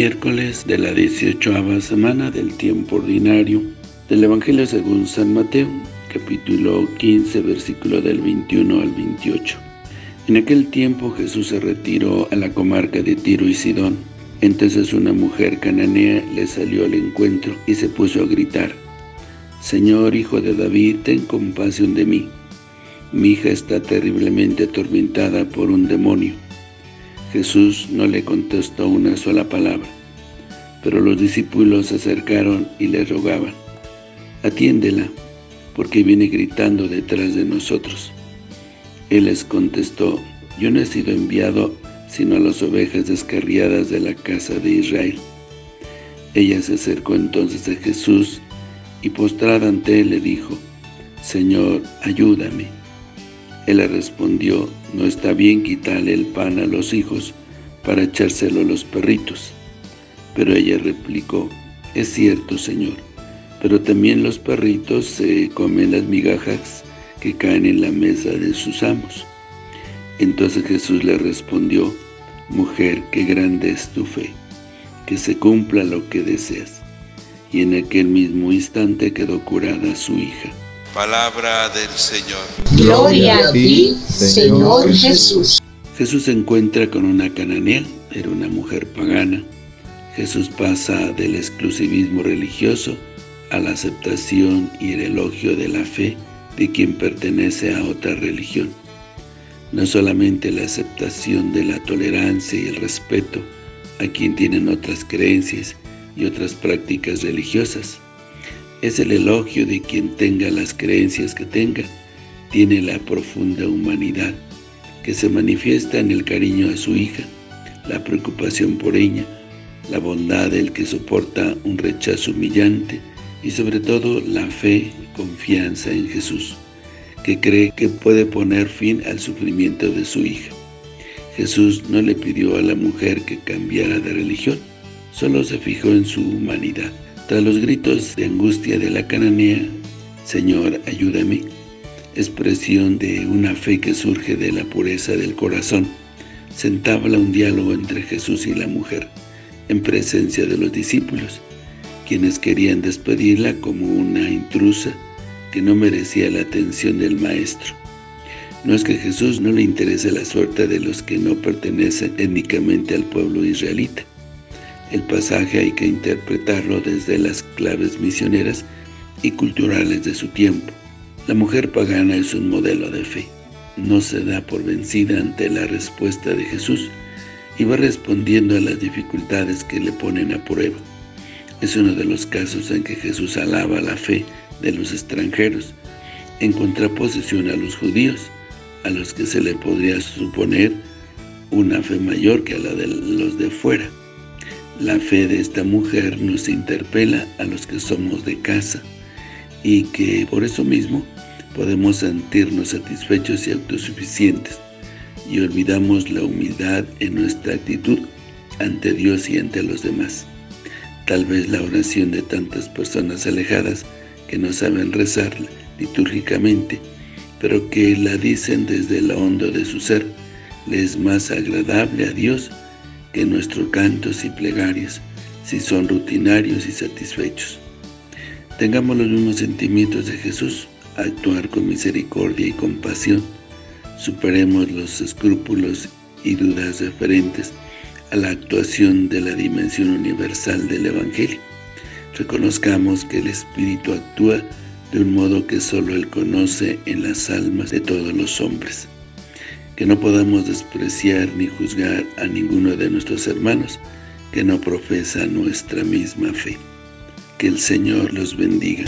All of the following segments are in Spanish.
Miércoles de la 18ª semana del tiempo ordinario del Evangelio según San Mateo, capítulo 15, versículo del 21 al 28. En aquel tiempo Jesús se retiró a la comarca de Tiro y Sidón. Entonces una mujer cananea le salió al encuentro y se puso a gritar: «Señor, Hijo de David, ten compasión de mí. Mi hija está terriblemente atormentada por un demonio». Jesús no le contestó una sola palabra, pero los discípulos se acercaron y le rogaban: «Atiéndela, porque viene gritando detrás de nosotros». Él les contestó: «Yo no he sido enviado sino a las ovejas descarriadas de la casa de Israel». Ella se acercó entonces a Jesús y postrada ante él le dijo: «Señor, ayúdame». Él le respondió: «No está bien quitarle el pan a los hijos para echárselo a los perritos». Pero ella replicó: «Es cierto, Señor, pero también los perritos se comen las migajas que caen en la mesa de sus amos». Entonces Jesús le respondió: «Mujer, qué grande es tu fe, que se cumpla lo que deseas». Y en aquel mismo instante quedó curada su hija. Palabra del Señor. Gloria a ti, Señor Jesús. Jesús se encuentra con una cananea, era una mujer pagana. Jesús pasa del exclusivismo religioso a la aceptación y el elogio de la fe de quien pertenece a otra religión. No solamente la aceptación de la tolerancia y el respeto a quien tienen otras creencias y otras prácticas religiosas. Es el elogio de quien tenga las creencias que tenga, tiene la profunda humanidad, que se manifiesta en el cariño a su hija, la preocupación por ella, la bondad del que soporta un rechazo humillante y sobre todo la fe, confianza en Jesús, que cree que puede poner fin al sufrimiento de su hija. Jesús no le pidió a la mujer que cambiara de religión, solo se fijó en su humanidad. Tras los gritos de angustia de la cananea: «Señor, ayúdame», expresión de una fe que surge de la pureza del corazón, se entabla un diálogo entre Jesús y la mujer, en presencia de los discípulos, quienes querían despedirla como una intrusa que no merecía la atención del Maestro. No es que a Jesús no le interese la suerte de los que no pertenecen étnicamente al pueblo israelita. El pasaje hay que interpretarlo desde las claves misioneras y culturales de su tiempo. La mujer pagana es un modelo de fe. No se da por vencida ante la respuesta de Jesús y va respondiendo a las dificultades que le ponen a prueba. Es uno de los casos en que Jesús alaba la fe de los extranjeros, en contraposición a los judíos, a los que se le podría suponer una fe mayor que a la de los de fuera. La fe de esta mujer nos interpela a los que somos de casa y que por eso mismo podemos sentirnos satisfechos y autosuficientes, y olvidamos la humildad en nuestra actitud ante Dios y ante los demás. Tal vez la oración de tantas personas alejadas que no saben rezar litúrgicamente, pero que la dicen desde lo hondo de su ser, le es más agradable a Dios que nuestros cantos y plegarias, si son rutinarios y satisfechos. Tengamos los mismos sentimientos de Jesús, actuar con misericordia y compasión. Superemos los escrúpulos y dudas referentes a la actuación de la dimensión universal del Evangelio. Reconozcamos que el Espíritu actúa de un modo que solo Él conoce en las almas de todos los hombres. Que no podamos despreciar ni juzgar a ninguno de nuestros hermanos que no profesa nuestra misma fe. Que el Señor los bendiga.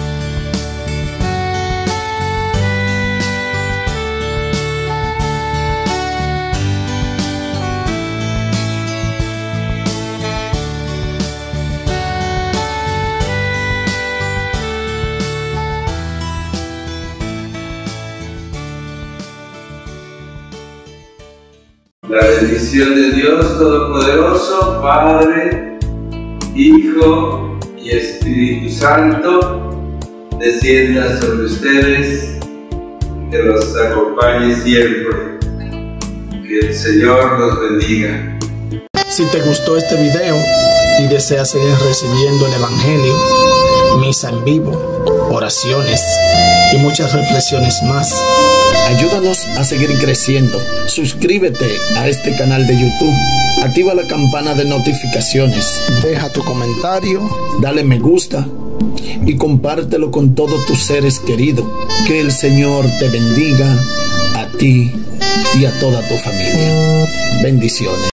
La bendición de Dios Todopoderoso, Padre, Hijo y Espíritu Santo, descienda sobre ustedes, que los acompañe siempre. Que el Señor los bendiga. Si te gustó este video y deseas seguir recibiendo el Evangelio, misa en vivo, oraciones y muchas reflexiones más, ayúdanos a seguir creciendo. Suscríbete a este canal de YouTube, activa la campana de notificaciones, deja tu comentario, dale me gusta y compártelo con todos tus seres queridos. Que el Señor te bendiga a ti y a toda tu familia. Bendiciones.